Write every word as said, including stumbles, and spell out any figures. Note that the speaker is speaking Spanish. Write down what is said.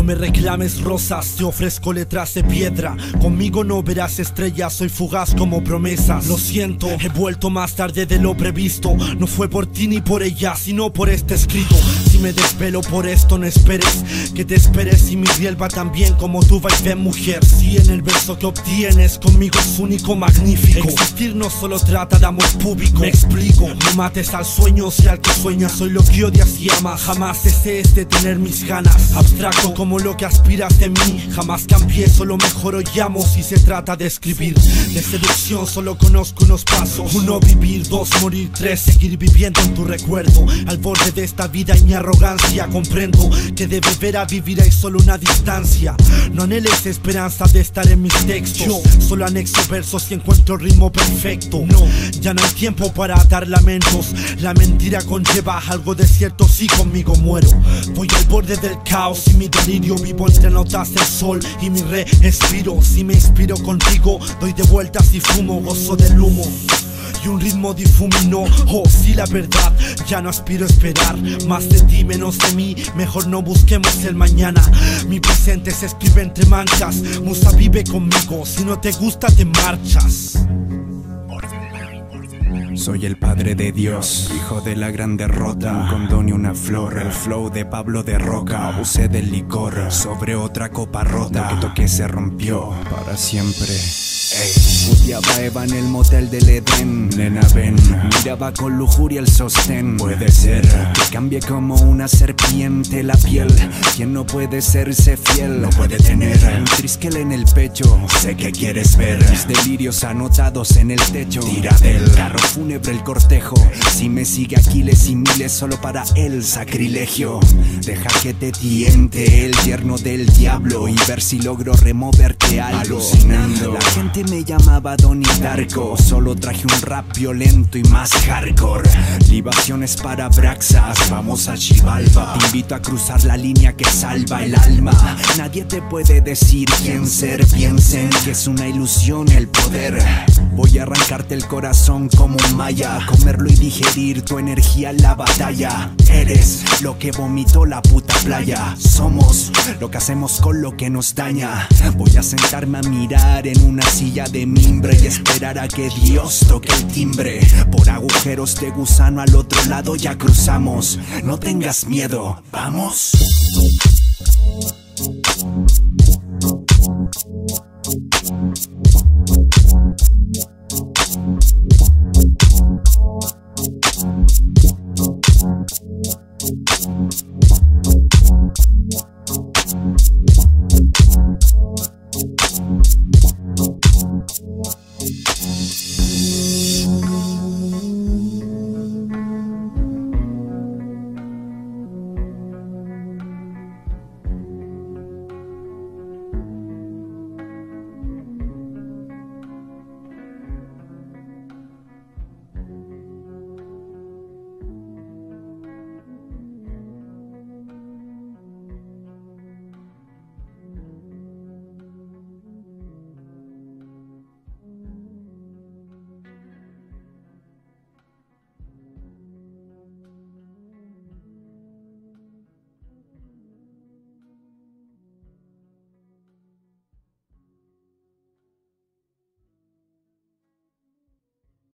me reclames rosas, te ofrezco letras de piedra. Conmigo no verás estrellas, soy fugaz como promesas. Lo siento, he vuelto más tarde de lo previsto. No fue por ti ni por ella, sino por este escrito. Si me desvelo por esto, no esperes que te esperes. Y mi riel va tan bien como tu vaivén, mujer. Si en el verso que obtienes conmigo es único, magnífico. Existir no solo trata de amor público. Me explico, no mates al sueño, si al que sueñas soy lo que odias y amas. Jamás desees detener mis ganas. Abstracto como lo que aspiras de mí. Jamás cambié, solo mejoro y amo. Si se trata de escribir, de seducción solo conozco unos pasos. Uno, vivir, dos, morir, tres, seguir viviendo en tu recuerdo. Al borde de esta vida y mi arrogancia, comprendo que de beber a vivir hay solo una distancia. No anheles esperanza de estar en mis textos. Yo solo anexo versos y encuentro ritmo perfecto. No, ya no hay tiempo para atar lamentos. La mentira conlleva algo de cierto, si conmigo muero. Voy al borde del caos y mi delirio. Vivo entre notas del sol y mi respiro. Si me inspiro contigo, doy de vueltas y fumo, gozo del humo y un ritmo difumino. Oh, sí, la verdad, ya no aspiro a esperar más de ti, menos de mí. Mejor no busquemos el mañana. Mi presente se escribe entre manchas. Musa, vive conmigo, si no te gusta te marchas. Soy el padre de Dios, hijo de la gran derrota. Un condón y una flor, el flow de Pablo de Roca. Abusé del licor sobre otra copa rota. Lo que toqué se rompió para siempre. Ey, puteaba Eva en el motel del Edén. Nena, ven, miraba con lujuria el sostén. Puede ser que cambie como una serpiente la piel. Quien no puede serse fiel no puede tener un triskel en el pecho. Sé que quieres ver mis delirios anotados en el techo. Tira del carro fúnebre el cortejo. Si me sigue Aquiles y miles solo para el sacrilegio. Deja que te tiente el yerno del diablo y ver si logro removerte algo. Alucinando, la gente me llamaba Donnie Darko. Solo traje un rap violento y más hardcore. Libaciones para Braxas, vamos a Xibalba. Te invito a cruzar la línea que salva el alma. Nadie te puede decir quién ser. Piensen que es una ilusión el poder. Voy a arrancarte el corazón como un maya, comerlo y digerir tu energía en la batalla. Eres lo que vomitó la puta playa. Somos lo que hacemos con lo que nos daña. Voy a sentarme a mirar en una silla de mimbre y esperar a que Dios toque el timbre. Por agujeros de gusano al otro lado ya cruzamos. No tengas miedo, vamos.